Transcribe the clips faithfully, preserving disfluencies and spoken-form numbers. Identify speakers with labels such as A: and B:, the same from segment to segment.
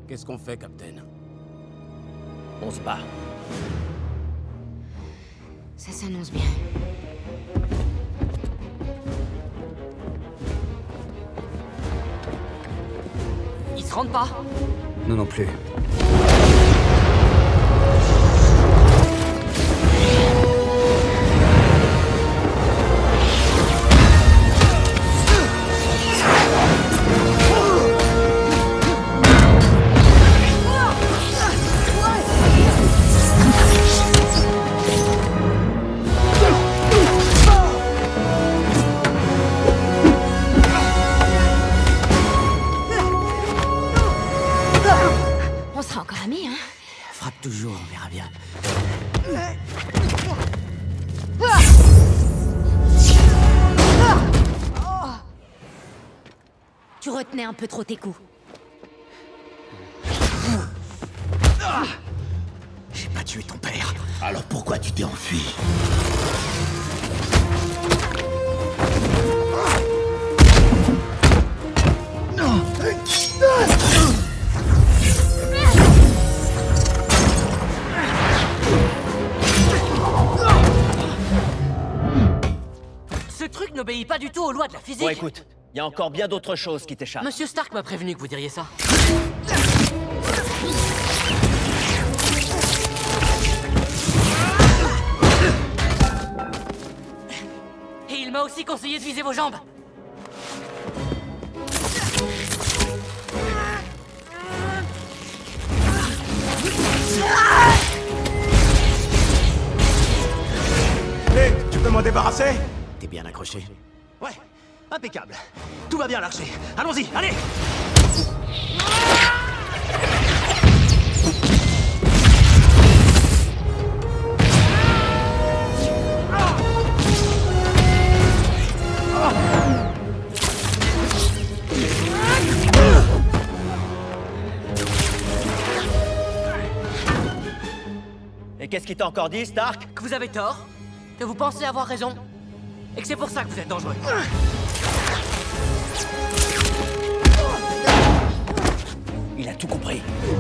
A: Qu'est-ce qu'on fait, Captain?
B: On se bat.
C: Ça s'annonce bien.
D: Ils se rendent pas?
E: Non non plus.
C: On sera encore amis, hein?
B: Frappe toujours, on verra bien.
C: Tu retenais un peu trop tes coups.
B: J'ai pas tué ton père. Alors pourquoi tu t'es enfui?
D: Ce truc n'obéit pas du tout aux lois de la physique.
B: Bon, écoute, il y a encore bien d'autres choses qui t'échappent.
D: Monsieur Stark m'a prévenu que vous diriez ça. Et il m'a aussi conseillé de viser vos jambes.
A: Hé, tu peux m'en débarrasser?
B: T'es bien accroché?
F: Ouais, impeccable. Tout va bien, l'archer. Allons-y, allez!
B: Et qu'est-ce qu'il t'a encore dit, Stark?
D: Que vous avez tort, que vous pensez avoir raison, et que c'est pour ça que vous êtes dangereux.
B: Il a tout compris.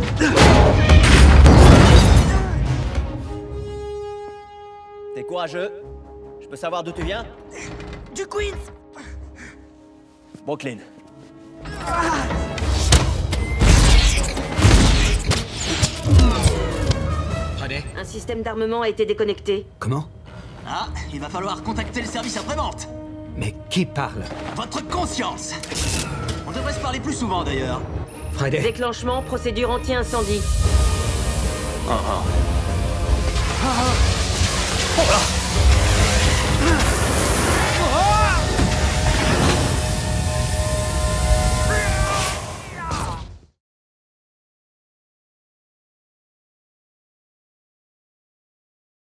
B: T'es courageux. Je peux savoir d'où tu viens?
D: Du Queens!
B: Brooklyn.
F: Friday?
G: Un système d'armement a été déconnecté.
E: Comment?
F: Ah, il va falloir contacter le service après-vente.
E: Mais qui parle?
F: Votre conscience. On devrait se parler plus souvent, d'ailleurs.
E: Friday?
G: Déclenchement, procédure anti-incendie.
F: Oh là.